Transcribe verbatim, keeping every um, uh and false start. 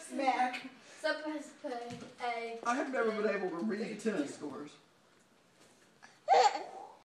Mac. Supposed to put a. I have never been able to read tennis scores.